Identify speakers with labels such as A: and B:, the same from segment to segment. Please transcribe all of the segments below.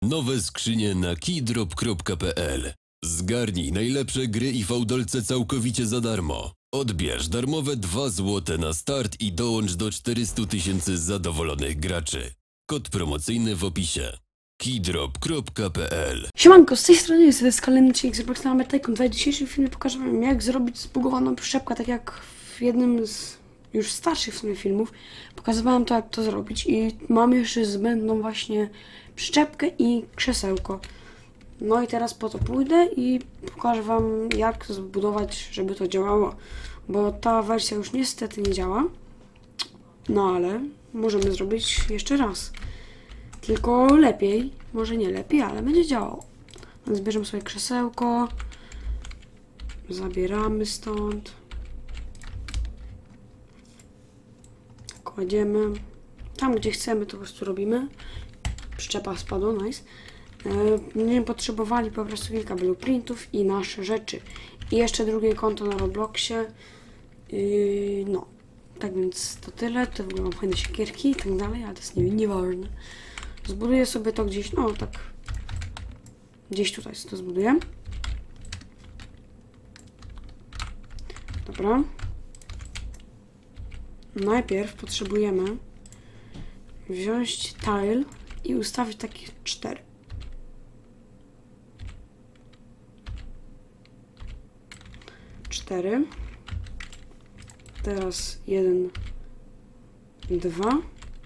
A: Nowe skrzynie na keydrop.pl. Zgarnij najlepsze gry i fałdolce całkowicie za darmo. Odbierz darmowe 2 zł na start i dołącz do 400 000 zadowolonych graczy. Kod promocyjny w opisie. keydrop.pl.
B: Siemanko, z tej strony jest kolejny odcinek z Roblox Number Tycoon. W dzisiejszym filmie pokażę wam, jak zrobić zbugowaną przyczepkę, tak jak w jednym z już starszych w sumie filmów. Pokazywałem to, jak to zrobić i mam jeszcze zbędną właśnie przyczepkę i krzesełko. No i teraz po to pójdę i pokażę wam, jak zbudować, żeby to działało. Bo ta wersja już niestety nie działa. No ale możemy zrobić jeszcze raz. Tylko lepiej, może nie lepiej, ale będzie działało. Więc bierzemy sobie krzesełko. Zabieramy stąd. Kładziemy. Tam, gdzie chcemy, to po prostu robimy. Przyczepa spadła, nice. Będziemy potrzebowali po prostu kilka blueprintów i nasze rzeczy. I jeszcze drugie konto na Robloxie. No. Tak więc to tyle. To w ogóle mam fajne siekierki i tak dalej, ale to jest nieważne. Zbuduję sobie to gdzieś, no tak. Gdzieś tutaj to zbuduję. Dobra. Najpierw potrzebujemy wziąć tile i ustawić takie 4. Teraz 1, 2.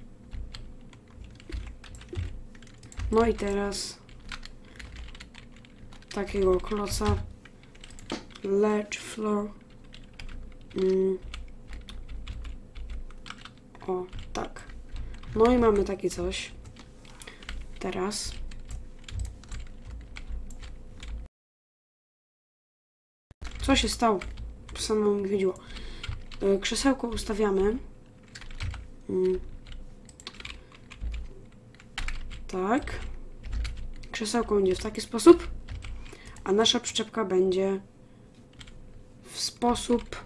B: No i teraz takiego kloca ledge floor. O, tak. No i mamy takie coś. Teraz co się stało? Samo mi chodziło. Krzesełko ustawiamy. Tak. Krzesełko będzie w taki sposób, a nasza przyczepka będzie w sposób...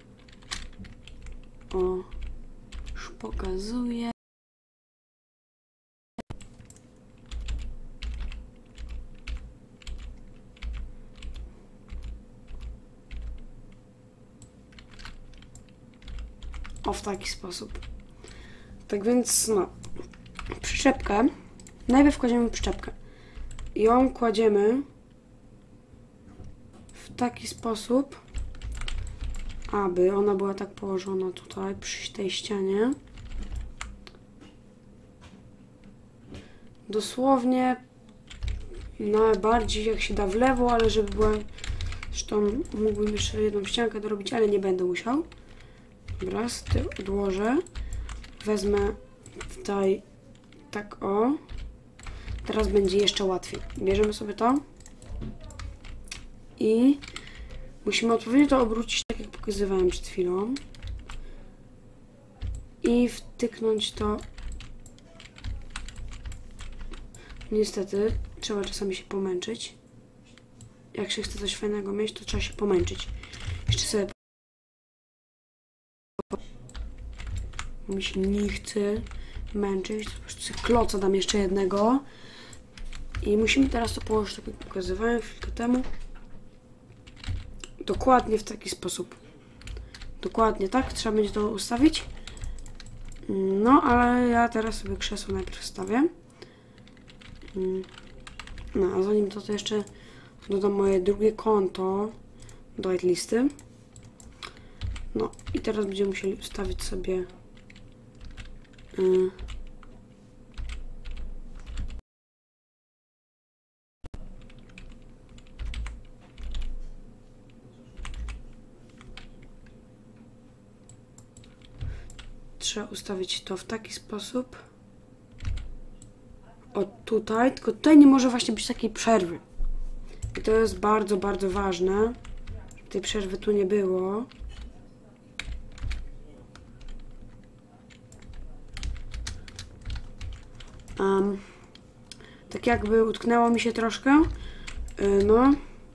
B: O, już pokazuję. O, w taki sposób. Tak więc, no, przyczepkę. Najpierw kładziemy przyczepkę. Ją kładziemy w taki sposób, aby ona była tak położona tutaj przy tej ścianie. Dosłownie najbardziej jak się da w lewo, ale żeby była... Zresztą mógłbym jeszcze jedną ściankę dorobić, ale nie będę musiał. Dobra, odłożę. Wezmę tutaj tak o. Teraz będzie jeszcze łatwiej. Bierzemy sobie to i musimy odpowiednio to obrócić, tak jak pokazywałem przed chwilą, i wtyknąć to. Niestety trzeba czasami się pomęczyć. Jak się chce coś fajnego mieć, to trzeba się pomęczyć. Jeszcze sobie mi się nie chce męczyć, to po prostu sobie kloca dam jeszcze jednego. I musimy teraz to położyć, tak jak pokazywałem chwilkę temu. Dokładnie w taki sposób. Dokładnie tak, trzeba będzie to ustawić. No, ale ja teraz sobie krzesło najpierw wstawię. No, a zanim to jeszcze dodam moje drugie konto do whitelisty. No, i teraz będziemy musieli ustawić sobie trzeba ustawić to w taki sposób. O, tutaj, tylko tutaj nie może właśnie być takiej przerwy. I to jest bardzo, bardzo ważne, żeby tej przerwy tu nie było. Tak jakby utknęło mi się troszkę. No.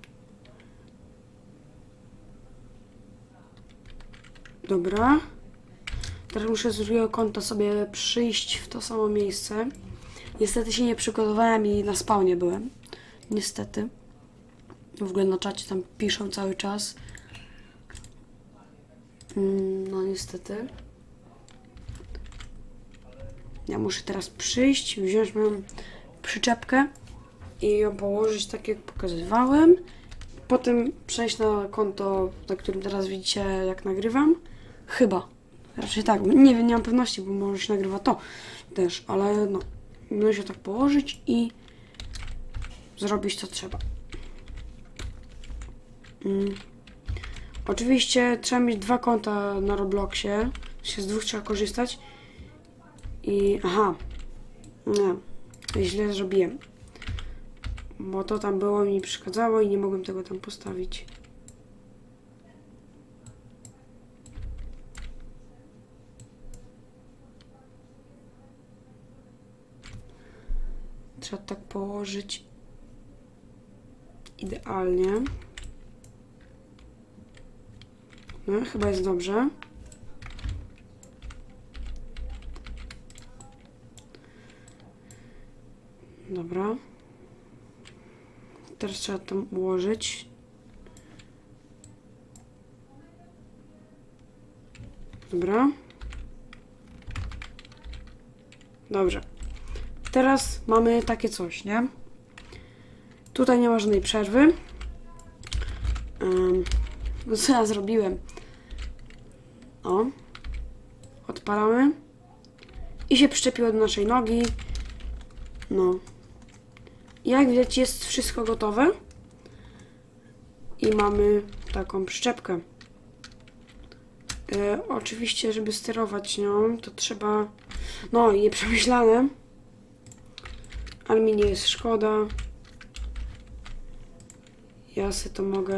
B: Dobra. Teraz muszę z drugiego kąta sobie przyjść w to samo miejsce. Niestety się nie przygotowałem i na spawnie byłem. Niestety. W ogóle na czacie tam piszą cały czas. No niestety. Ja muszę teraz przyjść, wziąć moją przyczepkę i ją położyć tak jak pokazywałem. Potem przejść na konto, na którym teraz widzicie jak nagrywam. Chyba. Raczej tak. Nie wiem, nie mam pewności, bo może się nagrywa to też, ale no. Będę się tak położyć i zrobić co trzeba. Oczywiście trzeba mieć 2 konta na Robloxie. Z 2 trzeba korzystać. I... aha. Nie. Źle zrobiłem. Bo to tam było, mi przeszkadzało i nie mogłem tego tam postawić. Trzeba tak położyć idealnie. No, chyba jest dobrze. Dobra. Teraz trzeba tam ułożyć. Dobra. Dobrze. Teraz mamy takie coś, nie? Tutaj nie ma żadnej przerwy. No co ja zrobiłem? O. Odpalamy. I się przyczepiło do naszej nogi. No. Jak widać jest wszystko gotowe. I mamy taką przyczepkę. Oczywiście, żeby sterować nią, to trzeba... no, nieprzemyślane. Ale mi nie jest szkoda. Ja sobie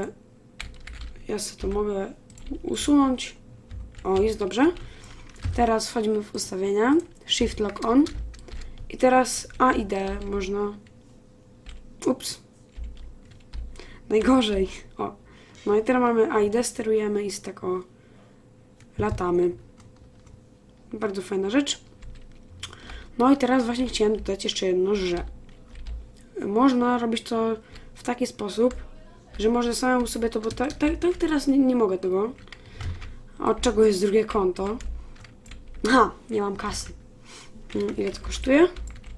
B: to mogę usunąć. O, jest dobrze. Teraz wchodzimy w ustawienia. Shift Lock On. I teraz A i D można... ups. Najgorzej. O. No i teraz mamy A i D, sterujemy i z tego latamy. Bardzo fajna rzecz. No i teraz właśnie chciałem dodać jeszcze jedno, że można robić to w taki sposób, że można samemu sobie to, bo tak teraz nie mogę tego. A od czego jest drugie konto? Aha, nie mam kasy. Ile to kosztuje?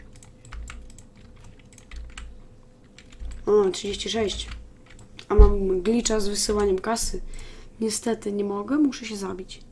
B: O, 36. A mam glitcha z wysyłaniem kasy. Niestety nie mogę, muszę się zabić.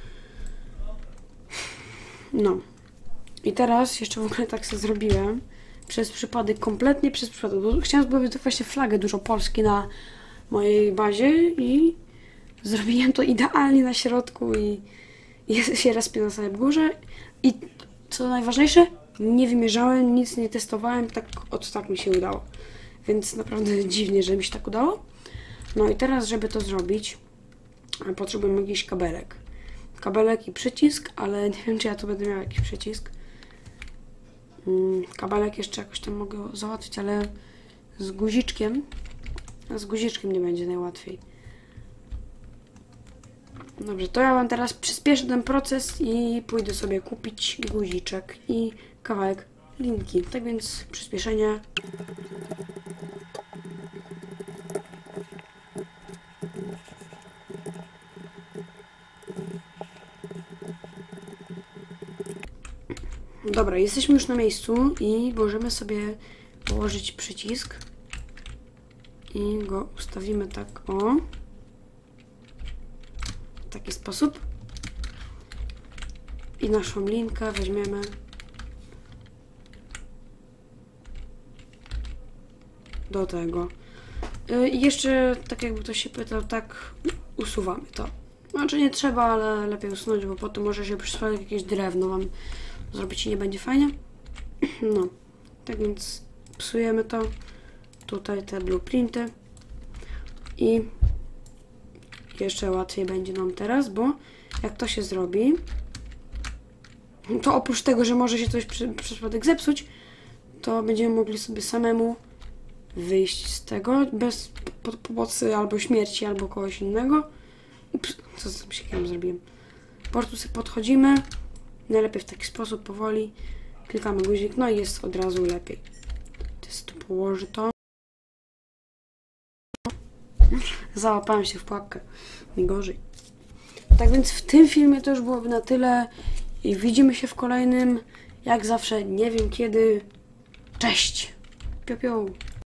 B: No. I teraz jeszcze w ogóle tak sobie zrobiłem. Przez przypadek, kompletnie przez przypadek. Bo chciałam zbudować właśnie flagę dużo Polski na mojej bazie i zrobiłem to idealnie na środku i się respię na samej górze. I co najważniejsze, nie wymierzałem, nic nie testowałem, tak mi się udało. Więc naprawdę dziwnie, że mi się tak udało. No i teraz, żeby to zrobić, potrzebujemy jakiś kabelek. Kabelek i przycisk, ale nie wiem, czy ja tu będę miał jakiś przycisk. Kabelek jeszcze jakoś tam mogę załatwić, ale z guziczkiem. A z guziczkiem nie będzie najłatwiej. Dobrze, to ja wam teraz przyspieszę ten proces i pójdę sobie kupić guziczek i kawałek linki. Tak więc przyspieszenie. Dobra, jesteśmy już na miejscu i możemy sobie położyć przycisk i go ustawimy tak, o, w taki sposób i naszą linkę weźmiemy do tego. I jeszcze, tak jakby ktoś się pytał, tak usuwamy to. Znaczy nie trzeba, ale lepiej usunąć, bo potem może się przysłać jakieś drewno wam zrobić i nie będzie fajnie. No, tak więc psujemy to. Tutaj te blueprinty. I jeszcze łatwiej będzie nam teraz, bo jak to się zrobi, to oprócz tego, że może się coś przez przypadek zepsuć, to będziemy mogli sobie samemu wyjść z tego bez pomocy albo śmierci, albo kogoś innego. Ups, co z tym siekiem zrobiłem? Po prostu sobie podchodzimy, najlepiej w taki sposób powoli klikamy guzik, no i jest od razu lepiej. Teraz tu położę to. Załapałem się w pułapkę. Najgorzej. Tak więc w tym filmie to już byłoby na tyle i widzimy się w kolejnym. Jak zawsze, nie wiem kiedy. Cześć! Piu, piu.